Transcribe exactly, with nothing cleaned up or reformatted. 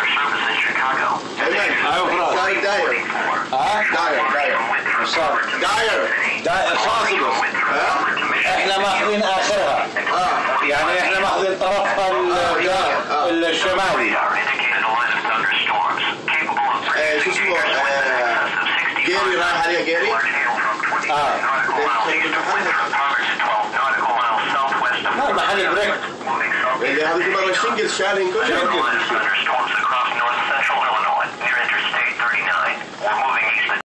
ايوه فراس داير ها داير داير داير داير صاصبة ها احنا ماخذين اخرها اه يعني احنا ماخذين طرفها ال- الشمالي آه، شو اسمه آه، جيري رايح عليها جيري اه ما محل بريك اللي هذه مرة شنجل شالين كل شنجل.